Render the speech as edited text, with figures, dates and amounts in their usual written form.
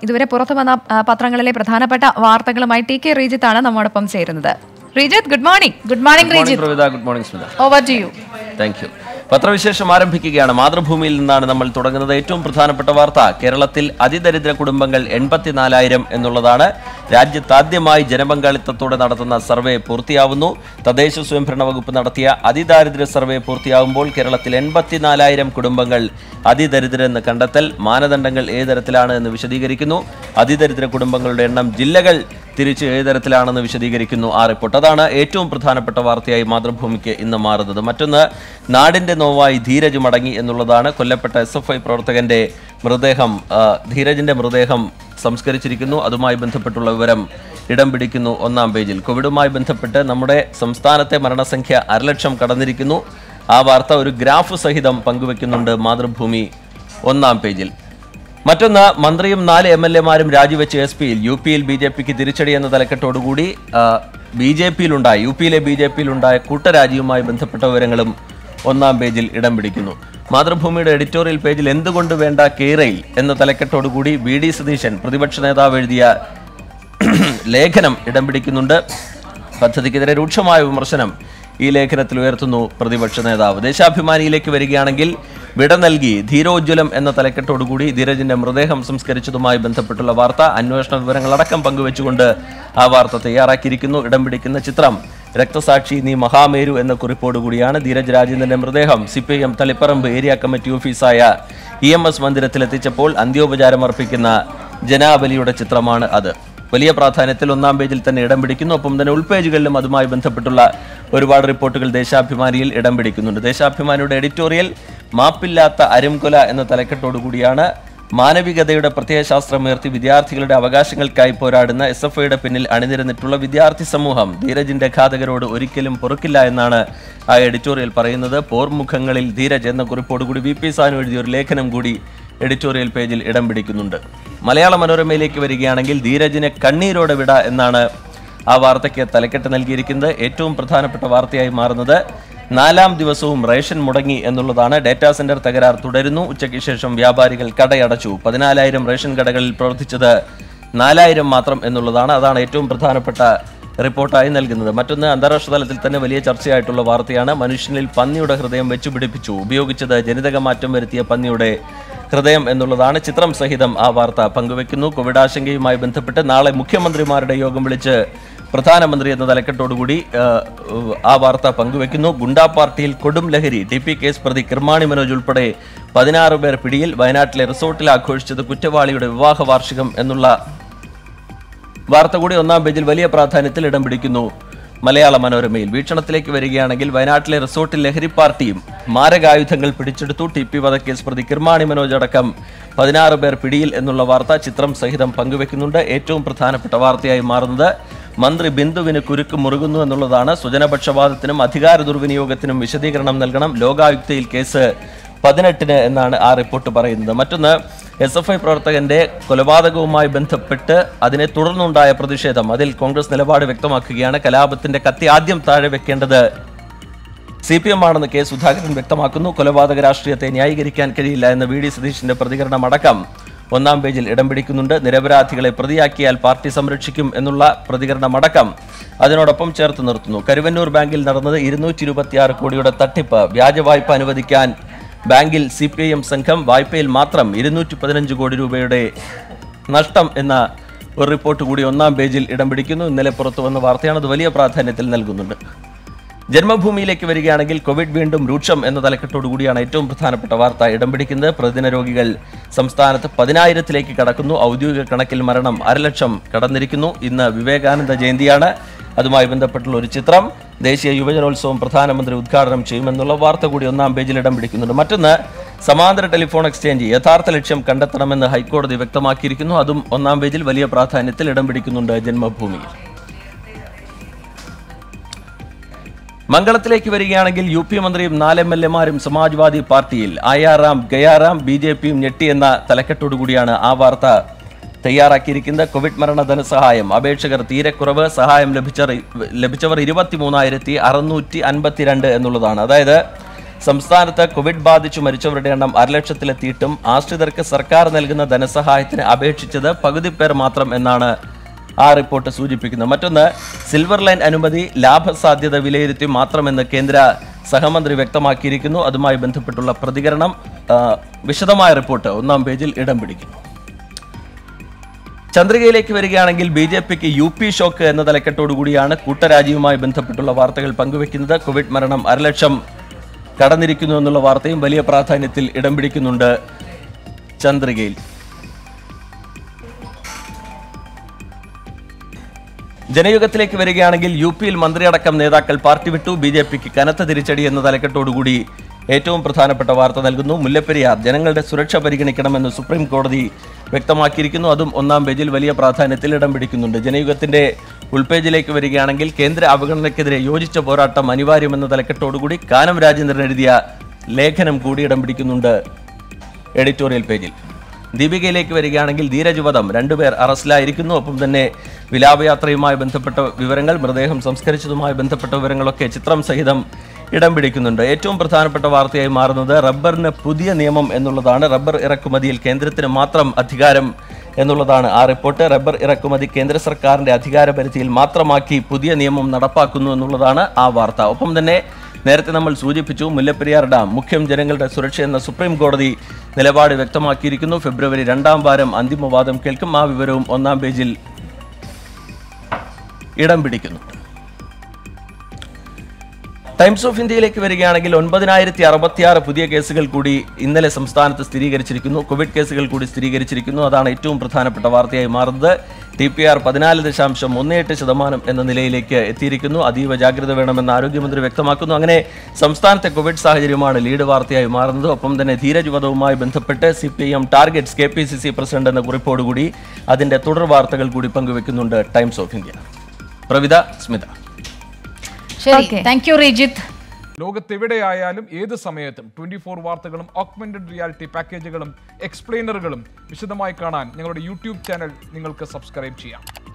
ഇതുവരെ പുറത്തു വന്ന പത്രങ്ങളിലെ പ്രധാനപ്പെട്ട വാർത്തകളുമായി ടി കെ റീജിത്താണ് നമ്മോടൊപ്പം ചേരുന്നത്. Reejith, good morning. Good morning Pravitha. Good morning Smitha. Over to you. Thank you. പത്രവിശേഷം ആരംഭിക്കുകയാണ്. മാതൃഭൂമിയിൽ നിന്നാണ് നമ്മൾ തുടങ്ങുന്നത്. ഏറ്റവും പ്രധാനപ്പെട്ട വാർത്ത, കേരളത്തിൽ അതിദരിദ്ര കുടുംബങ്ങൾ 84,000 എന്നുള്ളതാണ്. രാജ്യത്ത് ആദ്യമായി ജനപങ്കാളിത്തത്തോടെ നടത്തുന്ന സർവേ പൂർത്തിയാവുന്നു. തദ്ദേശ സ്വയംഭരണ വകുപ്പ് നടത്തിയ അതിദാരിദ്ര്യ സർവേ പൂർത്തിയാവുമ്പോൾ കേരളത്തിൽ 84,000 കുടുംബങ്ങൾ അതിദരിദ്രെന്ന് കണ്ടെത്തൽ. മാനദണ്ഡങ്ങൾ ഏത് തരത്തിലാണ് എന്ന് വിശദീകരിക്കുന്നു. അതിദരിദ്ര കുടുംബങ്ങളുടെ എണ്ണം ജില്ലകൾ തിരിച്ച് ഏത് തരത്തിലാണെന്ന് വിശദീകരിക്കുന്നു ആ റിപ്പോർട്ട്. അതാണ് ഏറ്റവും പ്രധാനപ്പെട്ട വാർത്തയായി മാതൃഭൂമിക്ക് ഇന്ന് മാറുന്നത്. മറ്റൊന്ന്, നാടിന്റെ നോവായി ധീരജ് മടങ്ങി എന്നുള്ളതാണ്. കൊല്ലപ്പെട്ട SFI പ്രവർത്തകന്റെ മൃതദേഹം, ധീരജിന്റെ മൃതദേഹം സംസ്കരിച്ചിരിക്കുന്നു. അതുമായി ബന്ധപ്പെട്ടുള്ള വിവരം ഇടം പിടിക്കുന്നു ഒന്നാം പേജിൽ. കോവിഡുമായി ബന്ധപ്പെട്ട് നമ്മുടെ സംസ്ഥാനത്തെ മരണസംഖ്യ 1,00,000 കടന്നിരിക്കുന്നു. ആ വാർത്ത ഒരു ഗ്രാഫ് സഹിതം പങ്കുവെക്കുന്നുണ്ട് മാതൃഭൂമി ഒന്നാം പേജിൽ. മറ്റൊന്ന്, മന്ത്രിയും 4 MLA മാരും രാജിവെച്ച് SP-യിൽ. UP-യിൽ BJPക്ക് തിരിച്ചടി എന്ന തലക്കെട്ടോടുകൂടി യുപിയിലെ BJPയിലുണ്ടായ കൂട്ടരാജിയുമായി ബന്ധപ്പെട്ട വിവരങ്ങളും ഒന്നാം പേജിൽ ഇടം പിടിക്കുന്നു. മാതൃഭൂമിയുടെ എഡിറ്റോറിയൽ പേജിൽ എന്തുകൊണ്ട് വേണ്ട കേരയിൽ എന്ന തലക്കെട്ടോടുകൂടി VD സതീശൻ പ്രതിപക്ഷ നേതാവ് എഴുതിയ ലേഖനം ഇടം പിടിക്കുന്നുണ്ട്. പദ്ധതിക്കെതിരെ രൂക്ഷമായ വിമർശനം ഈ ലേഖനത്തിൽ ഉയർത്തുന്നു പ്രതിപക്ഷ നേതാവ്. ദേശാഭിമാനിയിലേക്ക് വരികയാണെങ്കിൽ, വിട നൽകി ധീരോജ്വലം എന്ന തലക്കെട്ടോടുകൂടി ധീരജിന്റെ മൃതദേഹം സംസ്കരിച്ചതുമായി ബന്ധപ്പെട്ടുള്ള വാർത്ത, അന്വേഷണ വിവരങ്ങളടക്കം പങ്കുവെച്ചുകൊണ്ട് ആ വാർത്ത തയ്യാറാക്കിയിരിക്കുന്നു. ഇടം പിടിക്കുന്ന ചിത്രം, രക്തസാക്ഷി നീ മഹാമേരു എന്ന കുറിപ്പോടുകൂടിയാണ്. ധീരജ് രാജേന്ദ്രന്റെ മൃതദേഹം CPIM തളിപ്പറമ്പ് ഏരിയ കമ്മിറ്റി ഓഫീസായ EMS മന്ദിരത്തിലെത്തിച്ചപ്പോൾ അന്ത്യോപചാരം അർപ്പിക്കുന്ന ജനാബലിയുടെ ചിത്രമാണ് അത്. വലിയ പ്രാധാന്യത്തിൽ ഒന്നാം പേജിൽ തന്നെ ഇടം പിടിക്കുന്നു. ഒപ്പം തന്നെ ഉൾപേജുകളിലും അതുമായി ബന്ധപ്പെട്ടുള്ള ഒരുപാട് റിപ്പോർട്ടുകൾ ദേശാഭിമാനിയിൽ ഇടം പിടിക്കുന്നുണ്ട്. ദേശാഭിമാനിയുടെ എഡിറ്റോറിയൽ മാപ്പില്ലാത്ത അരുംകൊല എന്ന തലക്കെട്ടോടുകൂടിയാണ്. മാനവികതയുടെ പ്രത്യയശാസ്ത്രമുയർത്തി വിദ്യാർത്ഥികളുടെ അവകാശങ്ങൾക്കായി പോരാടുന്ന SFIയുടെ പിന്നിൽ അണിനിരന്നിട്ടുള്ള വിദ്യാർത്ഥി സമൂഹം ധീരജിന്റെ ഘാതകരോട് ഒരിക്കലും പൊറുക്കില്ല എന്നാണ് ആ എഡിറ്റോറിയൽ പറയുന്നത്. പോർമുഖങ്ങളിൽ ധീരജ് എന്ന കുറിപ്പോടുകൂടി VP സാനു എഴുതിയ ഒരു ലേഖനം കൂടി എഡിറ്റോറിയൽ പേജിൽ ഇടം പിടിക്കുന്നുണ്ട്. മലയാള മനോരമയിലേക്ക് വരികയാണെങ്കിൽ, ധീരജിനെ കണ്ണീരോടെ വിട എന്നാണ് ആ വാർത്തയ്ക്ക് തലക്കെട്ട് നൽകിയിരിക്കുന്നത്. ഏറ്റവും പ്രധാനപ്പെട്ട വാർത്തയായി മാറുന്നത്, 4ാം ദിവസവും റേഷൻ മുടങ്ങി എന്നുള്ളതാണ്. ഡേറ്റാ സെന്റർ തകരാർ തുടരുന്നു. ഉച്ചയ്ക്ക് ശേഷം വ്യാപാരികൾ കടയടച്ചു. 14,000 റേഷൻ കടകളിൽ പ്രവർത്തിച്ചത് 4,000 മാത്രം എന്നുള്ളതാണ്. അതാണ് ഏറ്റവും പ്രധാനപ്പെട്ട റിപ്പോർട്ടായി നൽകുന്നത്. മറ്റൊന്ന്, അന്താരാഷ്ട്ര തലത്തിൽ തന്നെ വലിയ ചർച്ചയായിട്ടുള്ള വാർത്തയാണ്. മനുഷ്യനിൽ പന്നിയുടെ ഹൃദയം വെച്ചുപിടിപ്പിച്ചു. ഉപയോഗിച്ചത് ജനിതക മാറ്റം വരുത്തിയ പന്നിയുടെ ഹൃദയം എന്നുള്ളതാണ്. ചിത്രം സഹിതം ആ വാർത്ത പങ്കുവെക്കുന്നു. കോവിഡ് ആശങ്കയുമായി ബന്ധപ്പെട്ട് നാളെ മുഖ്യമന്ത്രിമാരുടെ യോഗം വിളിച്ച് പ്രധാനമന്ത്രി എന്ന തലക്കെട്ടോടുകൂടി ആ വാർത്ത പങ്കുവെക്കുന്നു. ഗുണ്ടാ പാർട്ടിയിൽ കൊടും ലഹരി. TP കേസ് പ്രതി കിർമാണി മനോജ് ഉൾപ്പെടെ 16 പേർ പിടിയിൽ. വയനാട്ടിലെ റിസോർട്ടിൽ ആഘോഷിച്ചത് കുറ്റവാളിയുടെ വിവാഹ വാർഷികം എന്നുള്ള വാർത്ത കൂടി ഒന്നാം പേജിൽ വലിയ പ്രാധാന്യത്തിൽ ഇടം പിടിക്കുന്നു മലയാള മനോരമയിൽ. വീക്ഷണത്തിലേക്ക് വരികയാണെങ്കിൽ, വയനാട്ടിലെ റിസോർട്ടിൽ ലഹരി പാർട്ടിയും മാരകായുധങ്ങൾ പിടിച്ചെടുത്തു. TP വധക്കേസ് പ്രതി കിർമാണി മനോജ് അടക്കം 16 പേർ പിടിയിൽ എന്നുള്ള വാർത്ത ചിത്രം സഹിതം പങ്കുവെക്കുന്നുണ്ട്. ഏറ്റവും പ്രധാനപ്പെട്ട വാർത്തയായി മാറുന്നത്, മന്ത്രി ബിന്ദുവിന് കുരുക്ക് മുറുകുന്നു എന്നുള്ളതാണ്. സ്വജനപക്ഷപാതത്തിനും അധികാര ദുർവിനിയോഗത്തിനും വിശദീകരണം നൽകണം. ലോകായുക്തയിൽ കേസ് 18 എന്നാണ് ആ റിപ്പോർട്ട് പറയുന്നത്. മറ്റൊന്ന്, SFI പ്രവർത്തകന്റെ കൊലപാതകവുമായി ബന്ധപ്പെട്ട് അതിനെ തുടർന്നുണ്ടായ പ്രതിഷേധം. അതിൽ കോൺഗ്രസ് നിലപാട് വ്യക്തമാക്കുകയാണ്. കലാപത്തിന്റെ കത്തി ആദ്യം താഴെ വെക്കേണ്ടത് CPM ആണെന്ന് K. സുധാകരൻ വ്യക്തമാക്കുന്നു. കൊലപാതക രാഷ്ട്രീയത്തെ ന്യായീകരിക്കാൻ കഴിയില്ല എന്ന VD സതീശന്റെ പ്രതികരണം അടക്കം ഒന്നാം പേജിൽ ഇടം പിടിക്കുന്നുണ്ട്. നിരപരാധികളെ പ്രതിയാക്കിയാൽ പാർട്ടി സംരക്ഷിക്കും എന്നുള്ള പ്രതികരണമടക്കം അതിനോടൊപ്പം ചേർത്ത് നിർത്തുന്നു. കരുവന്നൂർ ബാങ്കിൽ നടന്നത് 226 കോടിയുടെ തട്ടിപ്പ്. വ്യാജ വായ്പ അനുവദിക്കാൻ ബാങ്കിൽ CPIM സംഘം. വായ്പയിൽ മാത്രം 215 കോടി രൂപയുടെ നഷ്ടം എന്ന ഒരു റിപ്പോർട്ട് കൂടി ഒന്നാം പേജിൽ ഇടം പിടിക്കുന്നു. ഇന്നലെ പുറത്തു വന്ന വാർത്തയാണ്. അത് വലിയ പ്രാധാന്യത്തിൽ നൽകുന്നുണ്ട്. ജന്മഭൂമിയിലേക്ക് വരികയാണെങ്കിൽ, കോവിഡ് വീണ്ടും രൂക്ഷം എന്ന തലക്കെട്ടോടുകൂടിയാണ് ഏറ്റവും പ്രധാനപ്പെട്ട വാർത്ത ഇടം പിടിക്കുന്നത്. പ്രതിദിന രോഗികൾ സംസ്ഥാനത്ത് 10,000-ലേക്ക് കടക്കുന്നു. ഔദ്യോഗിക കണക്കിൽ മരണം 1,00,000 കടന്നിരിക്കുന്നു. ഇന്ന് വിവേകാനന്ദ ജയന്തിയാണ്. അതുമായി ബന്ധപ്പെട്ടുള്ള ഒരു ചിത്രം. ദേശീയ യുവജനോത്സവം പ്രധാനമന്ത്രി ഉദ്ഘാടനം ചെയ്യുമെന്നുള്ള വാർത്ത കൂടി ഒന്നാം പേജിൽ ഇടം പിടിക്കുന്നുണ്ട്. മറ്റൊന്ന്, സമാന്തര ടെലിഫോൺ എക്സ്ചേഞ്ച് യഥാർത്ഥ ലക്ഷ്യം കണ്ടെത്തണമെന്ന് ഹൈക്കോടതി വ്യക്തമാക്കിയിരിക്കുന്നു. അതും ഒന്നാം പേജിൽ വലിയ പ്രാധാന്യത്തിൽ ഇടം പിടിക്കുന്നുണ്ട് ജന്മഭൂമിയിൽ. മംഗളത്തിലേക്ക് വരികയാണെങ്കിൽ, UP മന്ത്രിയും 4 MLA-മാരും സമാജ്വാദി പാർട്ടിയിൽ. ആയാറാം ഗയാറാം BJPയും ഞെട്ടി എന്ന തലക്കെട്ടോടുകൂടിയാണ് ആ വാർത്ത തയ്യാറാക്കിയിരിക്കുന്നത്. കോവിഡ് മരണ ധനസഹായം അപേക്ഷകർ തീരെ കുറവ്. സഹായം ലഭിച്ചവർ 23,652 എന്നുള്ളതാണ്. അതായത് സംസ്ഥാനത്ത് കോവിഡ് ബാധിച്ചു മരിച്ചവരുടെ എണ്ണം 1,00,000-ലെത്തിയിട്ടും ആശ്രിതർക്ക് സർക്കാർ നൽകുന്ന ധനസഹായത്തിന് അപേക്ഷിച്ചത് പകുതി പേർ മാത്രം എന്നാണ് ആ റിപ്പോർട്ട് സൂചിപ്പിക്കുന്നത്. മറ്റൊന്ന്, സിൽവർ ലൈൻ അനുമതി ലാഭസാധ്യത വിലയിരുത്തി മാത്രമെന്ന് കേന്ദ്ര സഹമന്ത്രി വ്യക്തമാക്കിയിരിക്കുന്നു. അതുമായി ബന്ധപ്പെട്ടുള്ള പ്രതികരണം, വിശദമായ റിപ്പോർട്ട് 1-ാം പേജിൽ ഇടം പിടിക്കുന്നു. ചന്ദ്രികയിലേക്ക് വരികയാണെങ്കിൽ BJPക്ക് UP ഷോക്ക് എന്ന തലക്കെട്ടോടുകൂടിയാണ് കൂട്ടരാജിയുമായി ബന്ധപ്പെട്ടുള്ള വാർത്തകൾ പങ്കുവെക്കുന്നത്. കോവിഡ് മരണം 1,00,000 കടന്നിരിക്കുന്നു എന്നുള്ള വാർത്തയും വലിയ പ്രാധാന്യത്തിൽ ഇടം പിടിക്കുന്നുണ്ട് ചന്ദ്രികയിൽ. ജനയുഗത്തിലേക്ക് വരികയാണെങ്കിൽ UPയിൽ മന്ത്രിയടക്കം നേതാക്കൾ പാർട്ടി വിട്ടു. BJPക്ക് കനത്ത തിരിച്ചടി എന്ന തലക്കെട്ടോടുകൂടി ഏറ്റവും പ്രധാനപ്പെട്ട വാർത്ത നൽകുന്നു. മുല്ലപ്പെരിയാർ ജനങ്ങളുടെ സുരക്ഷ പരിഗണിക്കണമെന്ന് സുപ്രീം കോടതി വ്യക്തമാക്കിയിരിക്കുന്നു. അതും 1-ാം പേജിൽ വലിയ പ്രാധാന്യത്തിൽ ഇടം പിടിക്കുന്നുണ്ട്. ജനയുഗത്തിന്റെ ഉൾപേജിലേക്ക് വരികയാണെങ്കിൽ കേന്ദ്ര അവഗണനയ്ക്കെതിരെ യോജിച്ച പോരാട്ടം അനിവാര്യമെന്ന തലക്കെട്ടോടുകൂടി കാനം രാജേന്ദ്രൻ എഴുതിയ ലേഖനം കൂടി ഇടം പിടിക്കുന്നുണ്ട് എഡിറ്റോറിയൽ പേജിൽ. ദീപികയിലേക്ക് വരികയാണെങ്കിൽ ധീരജ് വധം, 2 പേർ അറസ്റ്റിലായിരിക്കുന്നു. ഒപ്പം തന്നെ വിലാപയാത്രയുമായി ബന്ധപ്പെട്ട വിവരങ്ങൾ, മൃതദേഹം സംസ്കരിച്ചതുമായി ബന്ധപ്പെട്ട വിവരങ്ങളൊക്കെ ചിത്രം സഹിതം ഇടം പിടിക്കുന്നുണ്ട്. ഏറ്റവും പ്രധാനപ്പെട്ട വാർത്തയായി മാറുന്നത് റബ്ബറിന് പുതിയ നിയമം എന്നുള്ളതാണ്. റബ്ബർ ഇറക്കുമതിയിൽ കേന്ദ്രത്തിന് മാത്രം അധികാരം എന്നുള്ളതാണ് ആ റിപ്പോർട്ട്. റബ്ബർ ഇറക്കുമതി കേന്ദ്ര സർക്കാരിന്റെ അധികാര പരിധിയിൽ മാത്രമാക്കി പുതിയ നിയമം നടപ്പാക്കുന്നു എന്നുള്ളതാണ് ആ വാർത്ത. ഒപ്പം തന്നെ നേരത്തെ നമ്മൾ സൂചിപ്പിച്ചു, മുല്ലപ്പെരിയാർ ഡാം മുഖ്യം ജനങ്ങളുടെ സുരക്ഷ എന്ന സുപ്രീം കോടതി നിലപാട് വ്യക്തമാക്കിയിരിക്കുന്നു. ഫെബ്രുവരി 2-ാം വാരം അന്തിമവാദം കേൾക്കും. ആ വിവരവും 1-ാം പേജിൽ ഇടം പിടിക്കുന്നു. ടൈംസ് ഓഫ് ഇന്ത്യയിലേക്ക് വരികയാണെങ്കിൽ 9,066 പുതിയ കേസുകൾ കൂടി ഇന്നലെ സംസ്ഥാനത്ത് സ്ഥിരീകരിച്ചിരിക്കുന്നു. കോവിഡ് കേസുകൾ കൂടി സ്ഥിരീകരിച്ചിരിക്കുന്നു. അതാണ് ഏറ്റവും പ്രധാനപ്പെട്ട വാർത്തയായി മാറുന്നത്. TPR 14.18% എന്ന നിലയിലേക്ക് എത്തിയിരിക്കുന്നു. അതീവ ജാഗ്രത വേണമെന്ന് ആരോഗ്യമന്ത്രി വ്യക്തമാക്കുന്നു. അങ്ങനെ സംസ്ഥാനത്തെ കോവിഡ് സാഹചര്യമാണ് ലീഡ് വാർത്തയായി മാറുന്നത്. ഒപ്പം തന്നെ ധീരജ് വധവുമായി ബന്ധപ്പെട്ട് CPIM ടാർഗറ്റ്സ് KPCC പ്രസിഡന്റ് എന്ന കുറിപ്പോടുകൂടി അതിന്റെ തുടർ വാർത്തകൾ കൂടി പങ്കുവെക്കുന്നുണ്ട് Times of India. Pravitha, Smitha. ശരി, താങ്ക് യു റീജിത്ത്. ലോകത്തെവിടെയായാലും ഏത് സമയത്തും 24 വാർത്തകളും ഓഗ്മെന്റഡ് റിയാലിറ്റി പാക്കേജുകളും എക്സ്പ്ലെയിനറുകളും വിശദമായി കാണാൻ ഞങ്ങളുടെ യൂട്യൂബ് ചാനൽ നിങ്ങൾക്ക് സബ്സ്ക്രൈബ് ചെയ്യാം.